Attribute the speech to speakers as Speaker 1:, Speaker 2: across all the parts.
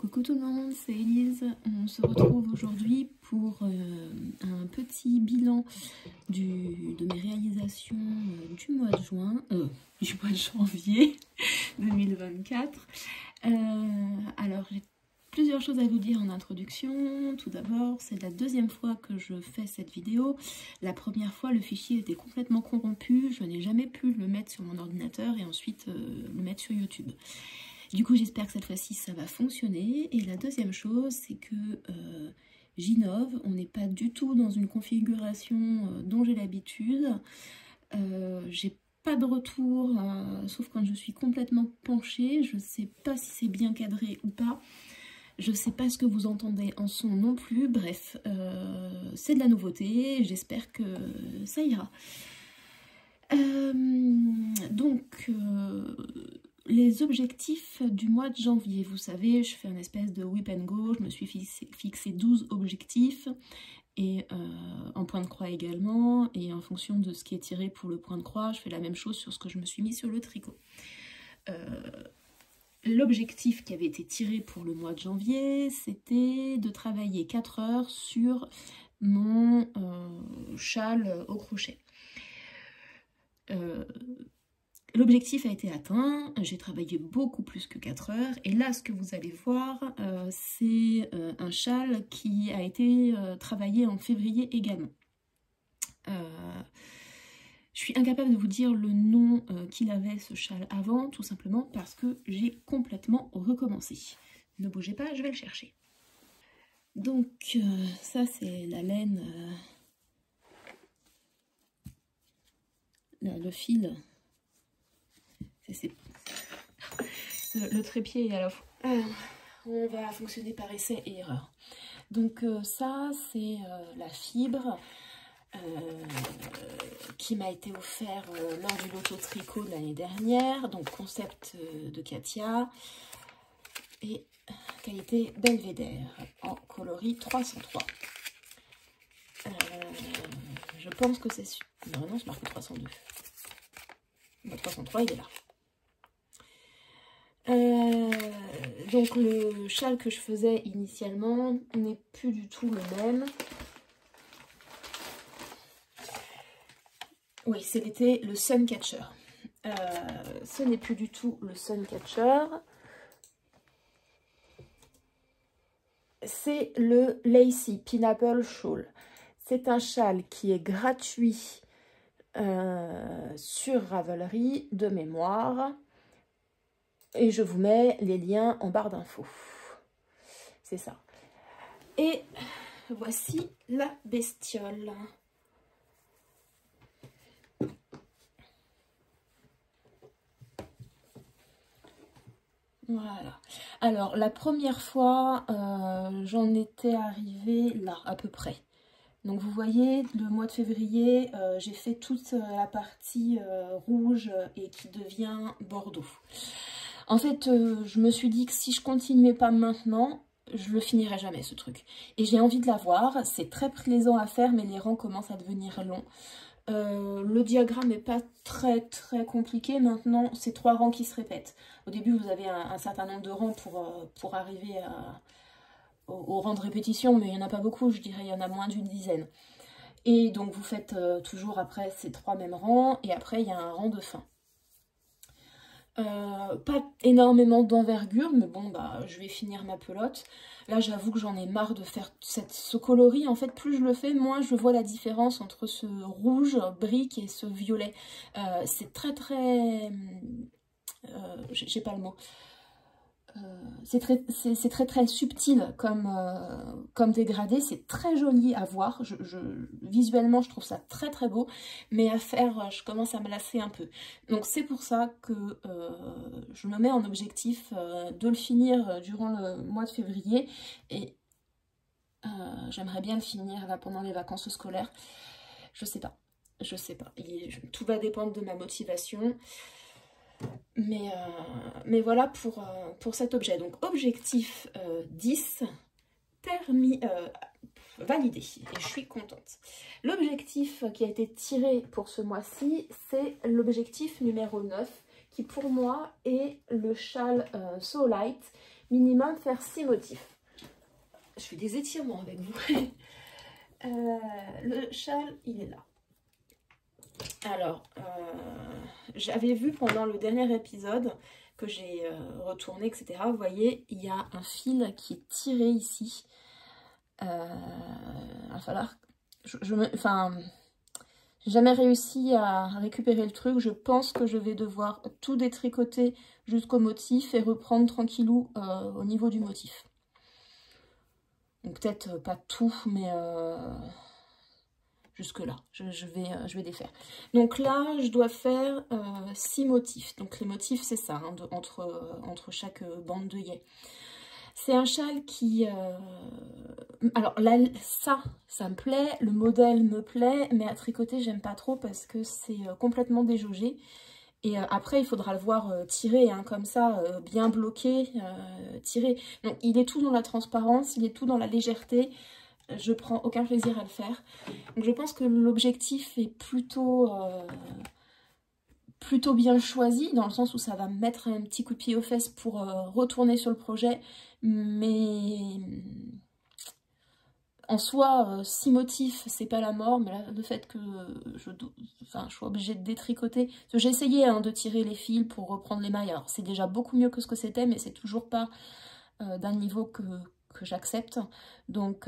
Speaker 1: Coucou tout le monde, c'est Elise. On se retrouve aujourd'hui pour un petit bilan de mes réalisations du mois de janvier 2024. Alors j'ai plusieurs choses à vous dire en introduction. Tout d'abord, c'est la deuxième fois que je fais cette vidéo. La première fois, le fichier était complètement corrompu. Je n'ai jamais pu le mettre sur mon ordinateur et ensuite le mettre sur YouTube. Du coup, j'espère que cette fois-ci, ça va fonctionner. Et la deuxième chose, c'est que j'innove. On n'est pas du tout dans une configuration dont j'ai l'habitude. J'ai pas de retour, sauf quand je suis complètement penchée. Je ne sais pas si c'est bien cadré ou pas. Je ne sais pas ce que vous entendez en son non plus. Bref, c'est de la nouveauté. J'espère que ça ira. Les objectifs du mois de janvier, vous savez, je fais une espèce de whip and go, je me suis fixé 12 objectifs, et en point de croix également, et en fonction de ce qui est tiré pour le point de croix, je fais la même chose sur ce que je me suis mis sur le tricot. L'objectif qui avait été tiré pour le mois de janvier, c'était de travailler 4 heures sur mon châle au crochet. L'objectif a été atteint, j'ai travaillé beaucoup plus que 4 heures, et là ce que vous allez voir, c'est un châle qui a été travaillé en février également. Je suis incapable de vous dire le nom qu'il avait ce châle avant, tout simplement parce que j'ai complètement recommencé. Ne bougez pas, je vais le chercher. Donc ça c'est la laine, le fil. Le trépied est à la fois... on va fonctionner par essai et erreur. Donc ça, c'est la fibre qui m'a été offerte lors du loto tricot de l'année dernière. Donc concept de Katia et qualité Belvédère en coloris 303. Je pense que c'est... Non, c'est marqué 302. Le 303, il est là. Donc le châle que je faisais initialement n'est plus du tout le même. Oui, c'était le Suncatcher. Ce n'est plus du tout le Suncatcher. C'est le Lacy Pineapple Shawl. C'est un châle qui est gratuit sur Ravelry de mémoire. Et je vous mets les liens en barre d'infos. C'est ça. Et voici la bestiole. Voilà. Alors, la première fois, j'en étais arrivée là, à peu près. Donc, vous voyez, le mois de février, j'ai fait toute la partie rouge et qui devient bordeaux. En fait, je me suis dit que si je continuais pas maintenant, je le finirais jamais ce truc. Et j'ai envie de l'avoir, c'est très plaisant à faire, mais les rangs commencent à devenir longs. Le diagramme n'est pas très compliqué, maintenant c'est 3 rangs qui se répètent. Au début vous avez un certain nombre de rangs pour arriver au rang de répétition, mais il n'y en a pas beaucoup, je dirais il y en a moins d'une dizaine. Et donc vous faites toujours après ces 3 mêmes rangs, et après il y a un rang de fin. Pas énormément d'envergure, mais bon bah je vais finir ma pelote. Là j'avoue que j'en ai marre de faire ce coloris. En fait plus je le fais, moins je vois la différence entre ce rouge brique et ce violet. C'est j'ai pas le mot. C'est très subtil comme dégradé, c'est très joli à voir, visuellement je trouve ça très beau, mais à faire je commence à me lasser un peu. Donc c'est pour ça que je me mets en objectif de le finir durant le mois de février, et j'aimerais bien le finir là pendant les vacances scolaires. Je sais pas, tout va dépendre de ma motivation. Mais voilà pour cet objet. Donc objectif 10 validé, et je suis contente. L'objectif qui a été tiré pour ce mois-ci, c'est l'objectif numéro 9, qui pour moi est le châle So Light, minimum faire 6 motifs. Je fais des étirements avec vous. Le châle, il est là. Alors, j'avais vu pendant le dernier épisode que j'ai retourné, etc. Vous voyez, il y a un fil qui est tiré ici. Il va falloir... Enfin, j'ai jamais réussi à récupérer le truc. Je pense que je vais devoir tout détricoter jusqu'au motif et reprendre tranquillou au niveau du motif. Donc peut-être pas tout, mais jusque là, je vais défaire. Donc là, je dois faire 6 motifs. Donc les motifs, c'est ça, hein, entre chaque bande d'œillets. C'est un châle qui... alors là, ça me plaît, le modèle me plaît, mais à tricoter, j'aime pas trop parce que c'est complètement déjaugé. Et après, il faudra le voir tirer, hein, comme ça, bien bloqué, tiré. Donc il est tout dans la transparence, il est tout dans la légèreté. Je prends aucun plaisir à le faire. Donc je pense que l'objectif est plutôt bien choisi, dans le sens où ça va me mettre un petit coup de pied aux fesses pour retourner sur le projet. Mais en soi, 6 motifs, c'est pas la mort, mais là, le fait que je sois obligée de détricoter... J'ai essayé, hein, de tirer les fils pour reprendre les mailles. Alors c'est déjà beaucoup mieux que ce que c'était, mais c'est toujours pas d'un niveau que j'accepte. Donc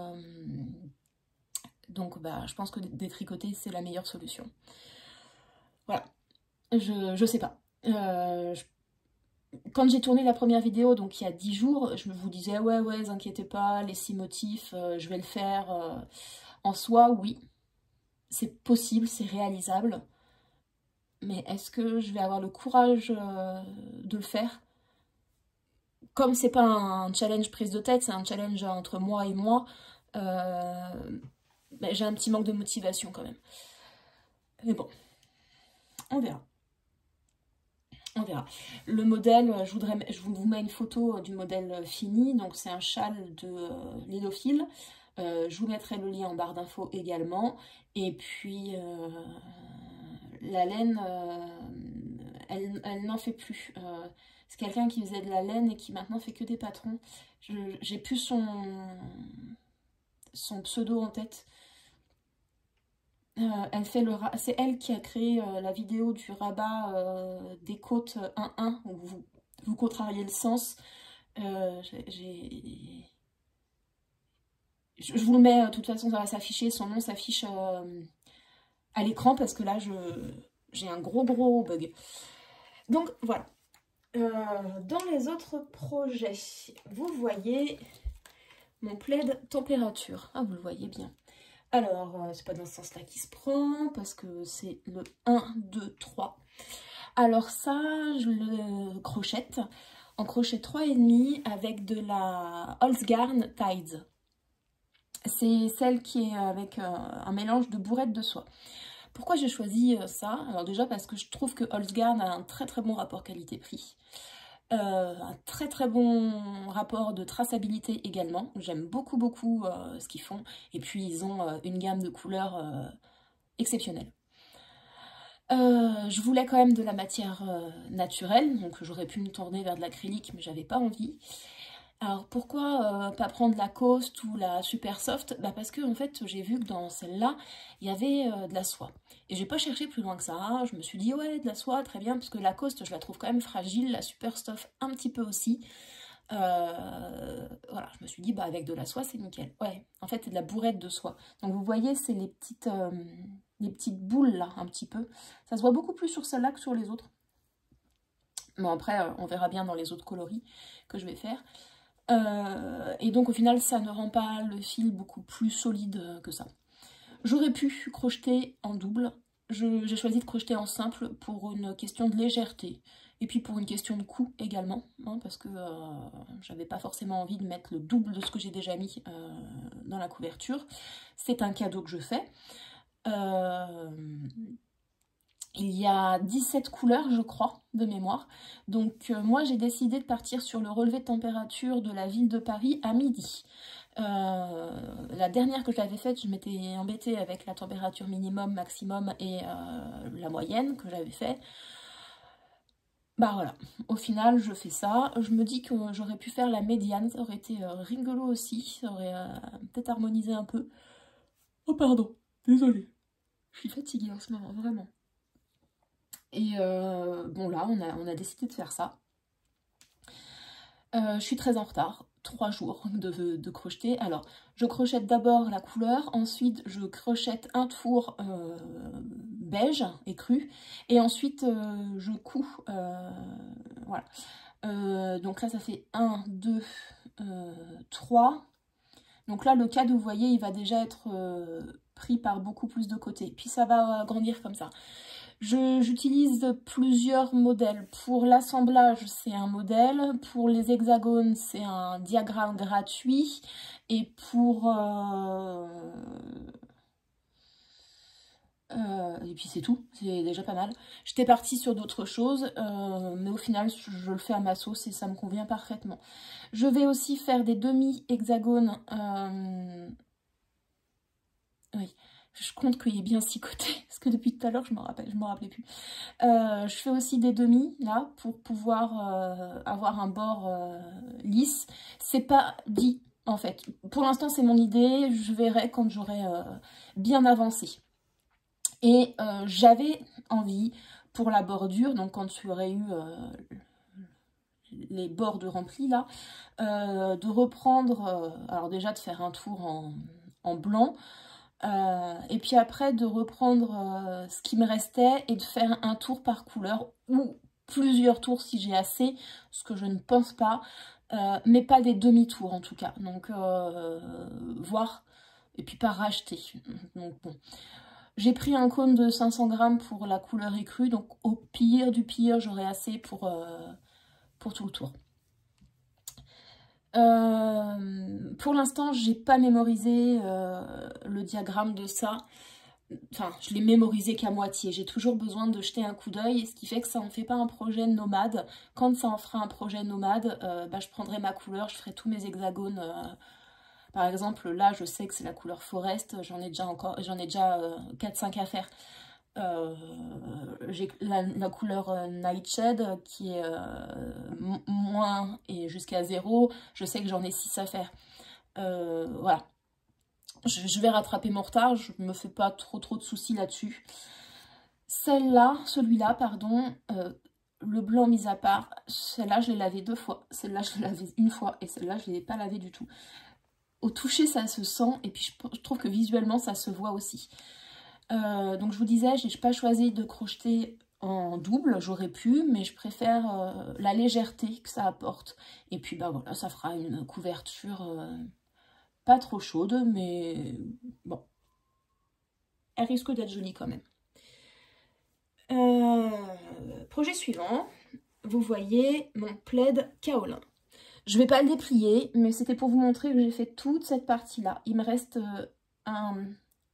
Speaker 1: bah, je pense que détricoter, c'est la meilleure solution. Voilà. Je sais pas. Quand j'ai tourné la première vidéo, donc il y a 10 jours, je vous disais, ouais, vous inquiétez pas, les 6 motifs, je vais le faire. En soi, oui, c'est possible, c'est réalisable. Mais est-ce que je vais avoir le courage de le faire? Comme c'est pas un challenge prise de tête, c'est un challenge entre moi et moi, ben, j'ai un petit manque de motivation quand même. Mais bon, on verra. On verra. Le modèle, je vous mets une photo du modèle fini. Donc c'est un châle de Linophile. Je vous mettrai le lien en barre d'infos également. Et puis la laine, elle n'en fait plus. C'est quelqu'un qui faisait de la laine et qui maintenant fait que des patrons. J'ai plus son pseudo en tête. C'est elle qui a créé la vidéo du rabat des côtes 1-1 où vous contrariez le sens. Je vous le mets, de toute façon ça va s'afficher, son nom s'affiche à l'écran parce que là j'ai un gros bug. Donc voilà. Dans les autres projets, vous voyez mon plaid température. Ah, vous le voyez bien. Alors, c'est pas dans ce sens-là qu'il se prend, parce que c'est le 1, 2, 3. Alors ça, je le crochette en crochet 3,5 avec de la Holzgarn Tides. C'est celle qui est avec un mélange de bourrettes de soie. Pourquoi j'ai choisi ça? Alors déjà parce que je trouve que Holzgarn a un très bon rapport qualité-prix. Un très bon rapport de traçabilité également. J'aime beaucoup ce qu'ils font. Et puis ils ont une gamme de couleurs exceptionnelle. Je voulais quand même de la matière naturelle, donc j'aurais pu me tourner vers de l'acrylique, mais j'avais pas envie. Alors pourquoi pas prendre la Coast ou la Super Soft? Bah parce que en fait j'ai vu que dans celle-là il y avait de la soie. Et j'ai pas cherché plus loin que ça, je me suis dit ouais de la soie très bien, parce que la Coast je la trouve quand même fragile, la Super Soft un petit peu aussi. Voilà, je me suis dit bah avec de la soie c'est nickel. Ouais, en fait c'est de la bourrette de soie. Donc vous voyez c'est les petites boules là un petit peu. Ça se voit beaucoup plus sur celle-là que sur les autres. Bon après on verra bien dans les autres coloris que je vais faire. Et donc au final ça ne rend pas le fil beaucoup plus solide que ça. J'aurais pu crocheter en double, j'ai choisi de crocheter en simple pour une question de légèreté et puis pour une question de coût également, hein, parce que j'avais pas forcément envie de mettre le double de ce que j'ai déjà mis dans la couverture. C'est un cadeau que je fais. Il y a 17 couleurs, je crois, de mémoire. Donc moi, j'ai décidé de partir sur le relevé de température de la ville de Paris à midi. La dernière que j'avais faite, je m'étais embêtée avec la température minimum, maximum et la moyenne que j'avais fait. Bah voilà, au final je fais ça. Je me dis que j'aurais pu faire la médiane, ça aurait été rigolo aussi, ça aurait peut-être harmonisé un peu. Oh pardon, désolée. Je suis fatiguée en ce moment, vraiment. Et bon là, on a décidé de faire ça. Je suis très en retard, 3 jours de crocheter. Alors, je crochette d'abord la couleur, ensuite je crochette un tour beige et cru, et ensuite je couds, voilà. Donc là, ça fait 1, 2, 3. Donc là, le cadre, vous voyez, il va déjà être pris par beaucoup plus de côtés. Puis ça va grandir comme ça. J'utilise plusieurs modèles. Pour l'assemblage, c'est un modèle. Pour les hexagones, c'est un diagramme gratuit. Et pour... et puis c'est tout, c'est déjà pas mal. J'étais partie sur d'autres choses, mais au final, je le fais à ma sauce et ça me convient parfaitement. Je vais aussi faire des demi-hexagones. Oui, je compte qu'il y ait bien 6 côtés, parce que depuis tout à l'heure, je me rappelais plus. Je fais aussi des demi, là, pour pouvoir avoir un bord lisse. C'est pas dit, en fait. Pour l'instant, c'est mon idée, je verrai quand j'aurai bien avancé. Et j'avais envie, pour la bordure, donc quand tu aurais eu les bords de remplis, là, de reprendre, alors déjà de faire un tour en blanc, et puis après de reprendre ce qui me restait et de faire un tour par couleur ou plusieurs tours si j'ai assez, ce que je ne pense pas, mais pas des demi-tours en tout cas. Donc voir et puis pas racheter. Donc bon. J'ai pris un cône de 500 grammes pour la couleur écrue, donc au pire du pire j'aurai assez pour tout le tour. Pour l'instant, j'ai pas mémorisé le diagramme de ça. Enfin, je l'ai mémorisé qu'à moitié. J'ai toujours besoin de jeter un coup d'œil, ce qui fait que ça en fait pas un projet nomade. Quand ça en fera un projet nomade, bah, je prendrai ma couleur, je ferai tous mes hexagones. Par exemple, là, je sais que c'est la couleur Forest. J'en ai déjà 4-5 à faire. J'ai la couleur Nightshade qui est moins et jusqu'à 0. Je sais que j'en ai 6 à faire. Voilà. Je vais rattraper mon retard. Je me fais pas trop de soucis là-dessus. Celui-là, pardon, le blanc mis à part, celle-là, je l'ai lavé 2 fois. Celle-là, je l'ai lavé 1 fois. Et celle-là, je ne l'ai pas lavé du tout. Au toucher, ça se sent. Et puis, je trouve que visuellement, ça se voit aussi. Donc je vous disais, je n'ai pas choisi de crocheter en double, j'aurais pu, mais je préfère la légèreté que ça apporte. Et puis bah voilà, ça fera une couverture pas trop chaude, mais bon, elle risque d'être jolie quand même. Projet suivant, vous voyez mon plaid kaolin. Je vais pas le déplier, mais c'était pour vous montrer que j'ai fait toute cette partie-là. Il me reste un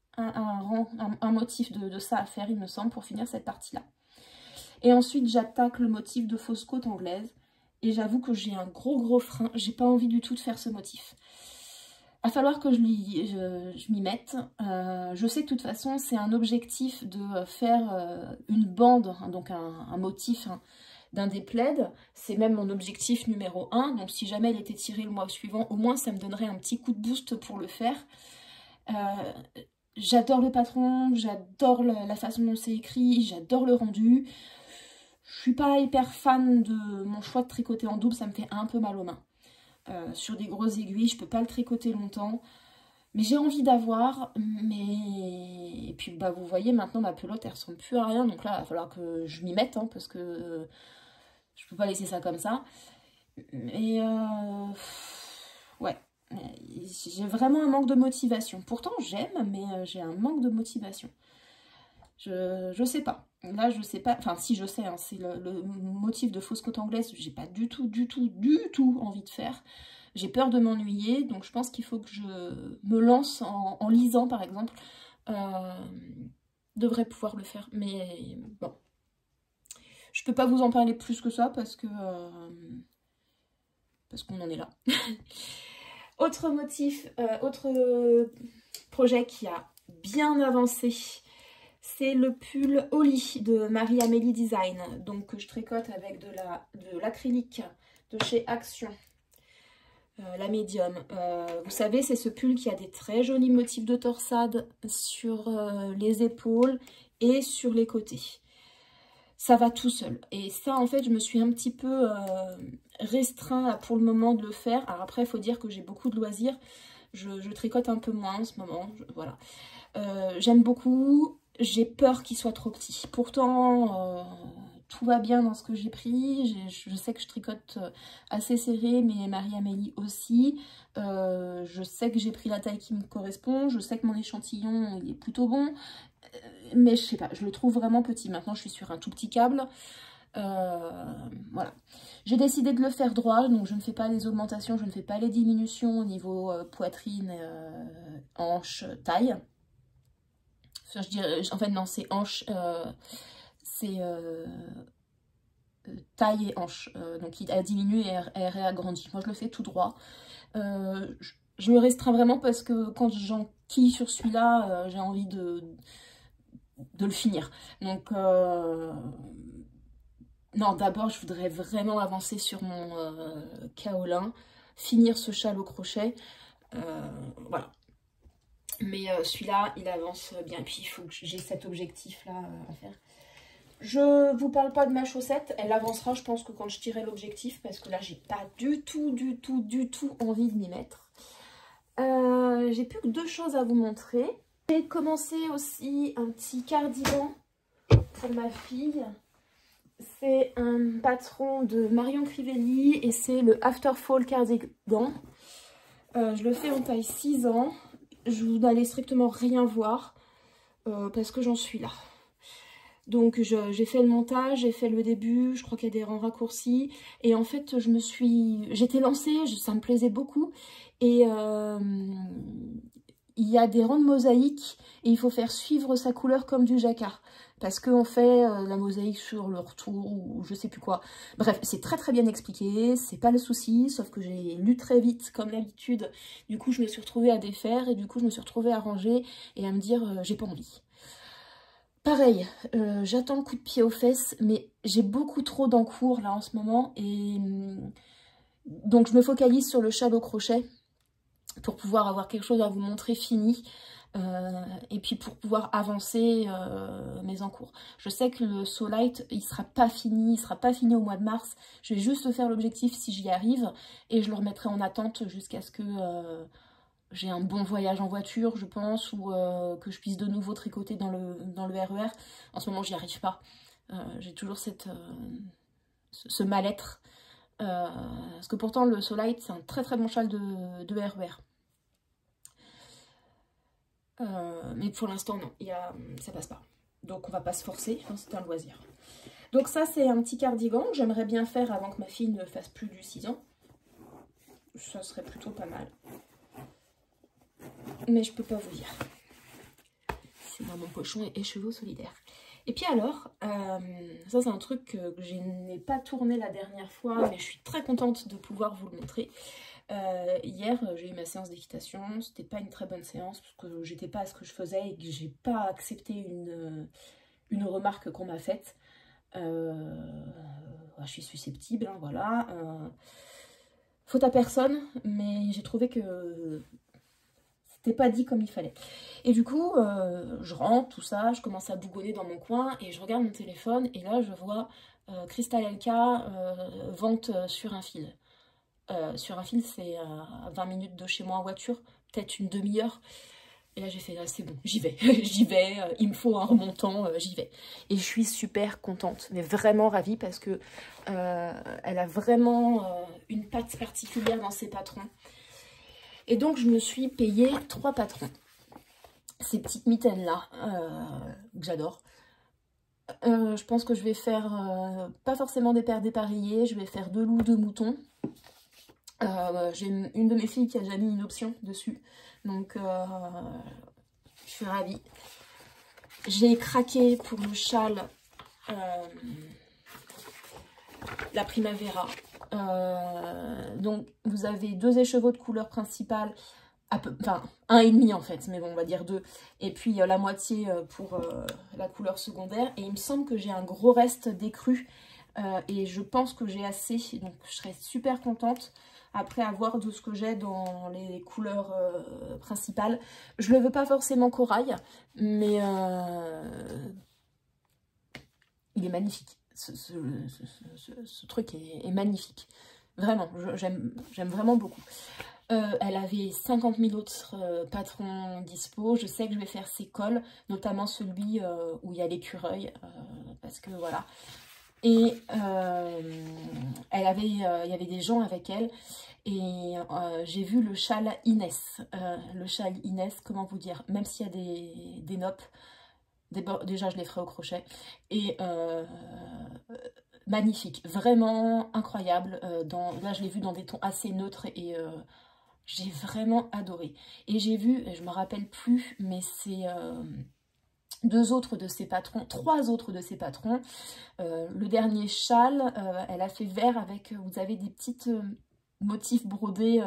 Speaker 1: motif de ça à faire, il me semble, pour finir cette partie-là. Et ensuite, j'attaque le motif de fausse côte anglaise. Et j'avoue que j'ai un gros frein. J'ai pas envie du tout de faire ce motif. Il va falloir que je m'y mette. Je sais que de toute façon, c'est un objectif de faire une bande, hein, donc un motif hein, d'un des plaids. C'est même mon objectif numéro 1. Donc si jamais il était tiré le mois suivant, au moins ça me donnerait un petit coup de boost pour le faire. J'adore le patron, j'adore la façon dont c'est écrit, j'adore le rendu. Je suis pas hyper fan de mon choix de tricoter en double, ça me fait un peu mal aux mains. Sur des grosses aiguilles, je peux pas le tricoter longtemps. Mais j'ai envie d'avoir, mais... Et puis bah vous voyez maintenant ma pelote elle ressemble plus à rien, donc là il va falloir que je m'y mette, hein, parce que je peux pas laisser ça comme ça. Et ouais. J'ai vraiment un manque de motivation. Pourtant, j'aime, mais j'ai un manque de motivation. Je sais pas. Là, je sais pas. Enfin, si, je sais. Hein, c'est le motif de fausse côte anglaise. J'ai pas du tout envie de faire. J'ai peur de m'ennuyer. Donc, je pense qu'il faut que je me lance en lisant, par exemple. Devrais pouvoir le faire. Mais bon. Je peux pas vous en parler plus que ça parce que... parce qu'on en est là. Autre motif, autre projet qui a bien avancé, C'est le pull Oli de Marie-Amélie Design, donc que je tricote avec de l'acrylique de chez Action, la médium. Vous savez, c'est ce pull qui a des très jolis motifs de torsade sur les épaules et sur les côtés. Ça va tout seul. Et ça, en fait, je me suis un petit peu restreint pour le moment de le faire. Alors après, il faut dire que j'ai beaucoup de loisirs. Je tricote un peu moins en ce moment. Voilà. J'aime beaucoup. J'ai peur qu'il soit trop petit. Pourtant, tout va bien dans ce que j'ai pris. Je sais que je tricote assez serré, mais Marie-Amélie aussi. Je sais que j'ai pris la taille qui me correspond. Je sais que mon échantillon il est plutôt bon. Mais je sais pas, je le trouve vraiment petit. Maintenant, je suis sur un tout petit câble. Voilà. J'ai décidé de le faire droit, donc je ne fais pas les augmentations, je ne fais pas les diminutions au niveau poitrine, hanche, taille. Enfin, je dirais, en fait, non, c'est hanche, c'est taille et hanche. Donc, il a diminué et réagrandi. Moi, je le fais tout droit. Je me restreins vraiment parce que quand j'enquille sur celui-là, j'ai envie de le finir. Donc, non, d'abord, je voudrais vraiment avancer sur mon kaolin, finir ce châle au crochet. Voilà. Mais celui-là, il avance bien. Et puis, il faut que j'ai cet objectif-là à faire. Je vous parle pas de ma chaussette. Elle avancera, je pense, que quand je tirerai l'objectif. Parce que là, j'ai pas du tout envie de m'y mettre. J'ai plus que 2 choses à vous montrer. J'ai commencé aussi un petit cardigan pour ma fille. C'est un patron de Marion Crivelli et c'est le After Fall cardigan. Je le fais en taille 6 ans. Vous n'allez strictement rien voir parce que j'en suis là. Donc j'ai fait le montage, j'ai fait le début, je crois qu'il y a des rangs raccourcis. Et en fait, j'étais lancée, ça me plaisait beaucoup. Et il y a des rangs de mosaïque et il faut faire suivre sa couleur comme du jacquard. Parce qu'on fait la mosaïque sur le retour ou je sais plus quoi. Bref, c'est très bien expliqué, c'est pas le souci, sauf que j'ai lu très vite comme d'habitude. Du coup, je me suis retrouvée à défaire et du coup, je me suis retrouvée à ranger et à me dire j'ai pas envie. Pareil, j'attends le coup de pied aux fesses, mais j'ai beaucoup trop d'encours là en ce moment. Et donc, je me focalise sur le châle au crochet pour pouvoir avoir quelque chose à vous montrer fini. Et puis pour pouvoir avancer mes encours. Je sais que le So Light, il sera pas fini au mois de mars. Je vais juste faire l'objectif si j'y arrive et je le remettrai en attente jusqu'à ce que j'ai un bon voyage en voiture, je pense, ou que je puisse de nouveau tricoter dans le RER. En ce moment, j'y arrive pas. J'ai toujours ce mal-être. Parce que pourtant, le So Light, c'est un très bon châle de RER. Mais pour l'instant, non, ça passe pas. Donc, on va pas se forcer, hein, c'est un loisir. Donc ça, c'est un petit cardigan que j'aimerais bien faire avant que ma fille ne fasse plus du 6 ans. Ça serait plutôt pas mal. Mais je peux pas vous dire. C'est dans mon pochon et chevaux solidaires. Et puis alors, ça c'est un truc que je n'ai pas tourné la dernière fois, mais je suis très contente de pouvoir vous le montrer. Hier, j'ai eu ma séance d'équitation. C'était pas une très bonne séance parce que j'étais pas à ce que je faisais et que j'ai pas accepté une remarque qu'on m'a faite. Je suis susceptible, hein, voilà. Faute à personne, mais j'ai trouvé que c'était pas dit comme il fallait. Et du coup, je rentre, tout ça, je commence à bougonner dans mon coin et je regarde mon téléphone et là, je vois Crystal LK vente sur un fil. Sur un fil, c'est à 20 minutes de chez moi en voiture, peut-être une demi-heure. Et là, j'ai fait, c'est bon, j'y vais, j'y vais, il me faut un remontant, j'y vais. Et je suis super contente, mais vraiment ravie parce que elle a vraiment une patte particulière dans ses patrons. Et donc, je me suis payé 3 patrons. Ces petites mitaines-là, que j'adore. Je pense que je vais faire, pas forcément des paires dépareillées, je vais faire 2 loups, 2 moutons. J'ai une de mes filles qui a déjà mis une option dessus, donc je suis ravie. J'ai craqué pour le châle la Primavera. Donc vous avez 2 écheveaux de couleur principale enfin 1,5 en fait, mais bon on va dire 2. Et puis la moitié pour la couleur secondaire. Et il me semble que j'ai un gros reste d'écru. Et je pense que j'ai assez, donc je serais super contente après avoir de ce que j'ai dans les couleurs principales. Je le veux pas forcément corail, mais il est magnifique. Ce truc est magnifique. Vraiment, j'aime vraiment beaucoup. Elle avait 50 000 autres patrons dispo. Je sais que je vais faire ses cols, notamment celui où il y a l'écureuil, parce que voilà. Et il y avait des gens avec elle. Et j'ai vu le châle Inès. Le châle Inès, comment vous dire, même s'il y a des noppes, déjà je les ferai au crochet. Et magnifique, vraiment incroyable. Là je l'ai vu dans des tons assez neutres et j'ai vraiment adoré. Et j'ai vu, je me rappelle plus, mais c'est trois autres de ses patrons. Le dernier châle, elle a fait vert avec, vous avez des petites motifs brodés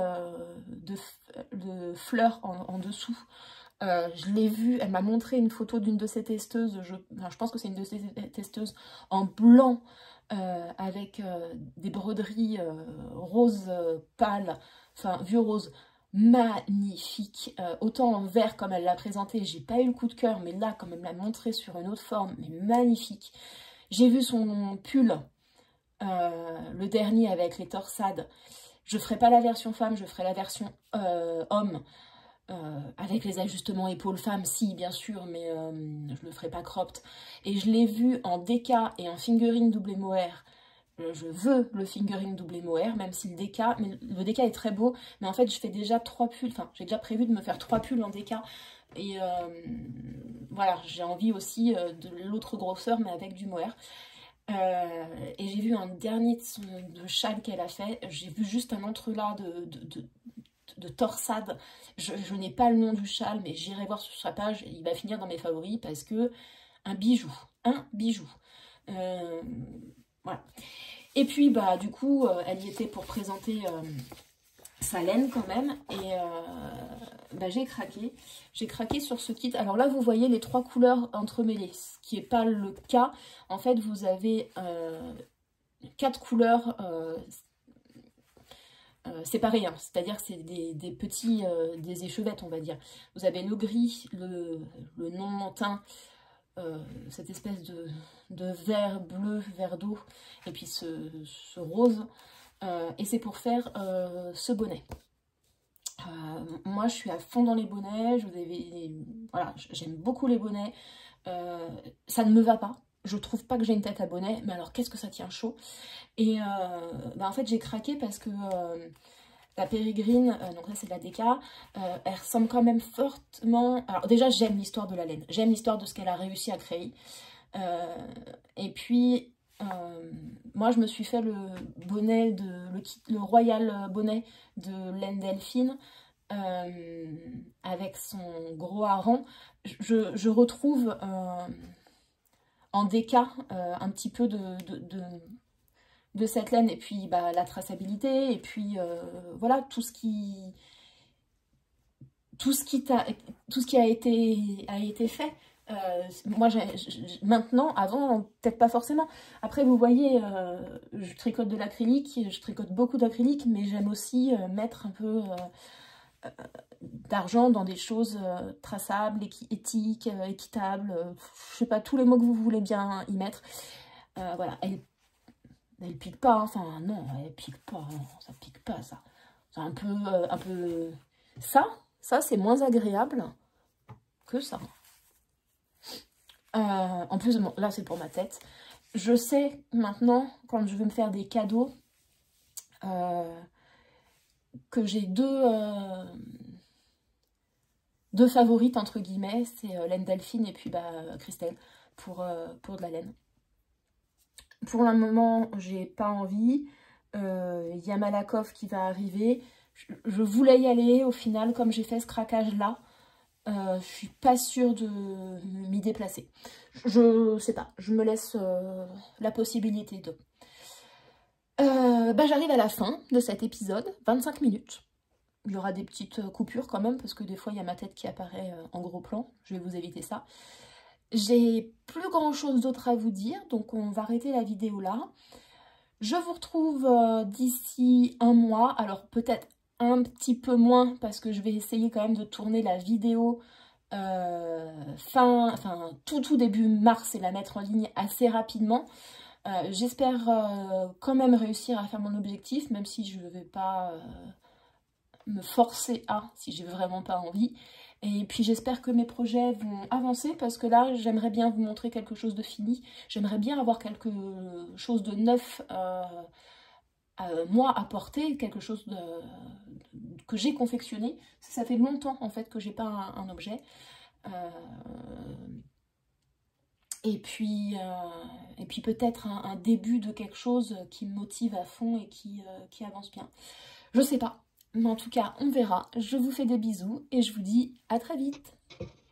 Speaker 1: de fleurs en dessous. Je l'ai vu, elle m'a montré une photo d'une de ses testeuses, je pense que c'est une de ses testeuses, en blanc, avec des broderies rose pâle, enfin vieux rose, magnifique. Autant en vert comme elle l'a présenté, j'ai pas eu le coup de cœur, mais là comme elle me l'a montré sur une autre forme, mais magnifique. J'ai vu son pull, le dernier avec les torsades. Je ferai pas la version femme, je ferai la version homme. Avec les ajustements épaules femmes, si bien sûr, mais je le ferai pas cropped. Et je l'ai vu en DK et en fingering double mohair. Je veux le fingering double mohair, même si le DK est très beau, mais en fait je fais déjà 3 pulls, enfin j'ai déjà prévu de me faire 3 pulls en DK. Et voilà, j'ai envie aussi de l'autre grosseur, mais avec du mohair. Et j'ai vu un dernier de châle qu'elle a fait, j'ai vu juste un entrelac de torsade. Je n'ai pas le nom du châle, mais j'irai voir sur sa page, il va finir dans mes favoris parce que un bijou. Voilà. Et puis bah du coup elle y était pour présenter sa laine quand même, et bah, j'ai craqué sur ce kit. Alors là vous voyez les 3 couleurs entremêlées, ce qui n'est pas le cas. En fait vous avez 4 couleurs séparées, hein. C'est-à-dire que c'est des petits, des échevettes on va dire. Vous avez le gris, le non-mentin, cette espèce de vert bleu, vert d'eau, et puis ce rose, et c'est pour faire ce bonnet. Moi je suis à fond dans les bonnets, voilà, j'aime beaucoup les bonnets, ça ne me va pas, je trouve pas que j'ai une tête à bonnet, mais alors qu'est-ce que ça tient chaud. Et bah, en fait j'ai craqué parce que la Pérégrine, donc là c'est de la DK, elle ressemble quand même fortement... Alors déjà j'aime l'histoire de la laine, j'aime l'histoire de ce qu'elle a réussi à créer. Et puis moi je me suis fait le bonnet, le Royal bonnet de laine Delphine, avec son gros hareng. Je retrouve en DK un petit peu de cette laine, et puis bah, la traçabilité, et puis voilà, tout ce qui a été fait. Moi maintenant, avant peut-être pas forcément. Après vous voyez, je tricote de l'acrylique, je tricote beaucoup d'acrylique, mais j'aime aussi mettre un peu d'argent dans des choses traçables, éthiques, équitables, je sais pas, tous les mots que vous voulez bien y mettre. Voilà, elle pique pas, hein. Enfin non, elle pique pas, non, ça pique pas ça. C'est un peu... Ça c'est moins agréable que ça. En plus, bon, là c'est pour ma tête. Je sais maintenant, quand je veux me faire des cadeaux, que j'ai deux favorites entre guillemets, c'est laine Delphine et puis bah, Christelle pour de la laine. Pour le moment, j'ai pas envie. Il y a Malakoff qui va arriver. Je voulais y aller, au final, comme j'ai fait ce craquage-là, je suis pas sûre de m'y déplacer. Je sais pas, je me laisse la possibilité de... bah, j'arrive à la fin de cet épisode, 25 minutes. Il y aura des petites coupures quand même, parce que des fois, il y a ma tête qui apparaît en gros plan. Je vais vous éviter ça. J'ai plus grand chose d'autre à vous dire, donc on va arrêter la vidéo là. Je vous retrouve d'ici un mois, alors peut-être un petit peu moins, parce que je vais essayer quand même de tourner la vidéo tout début mars et la mettre en ligne assez rapidement. J'espère quand même réussir à faire mon objectif, même si je ne vais pas me forcer à, si j'ai vraiment pas envie. Et puis j'espère que mes projets vont avancer, parce que là j'aimerais bien vous montrer quelque chose de fini. J'aimerais bien avoir quelque chose de neuf moi à porter, quelque chose que j'ai confectionné. Ça fait longtemps en fait que j'ai pas un objet. Et puis peut-être un début de quelque chose qui me motive à fond et qui avance bien. Je sais pas, mais en tout cas on verra. Je vous fais des bisous et je vous dis à très vite.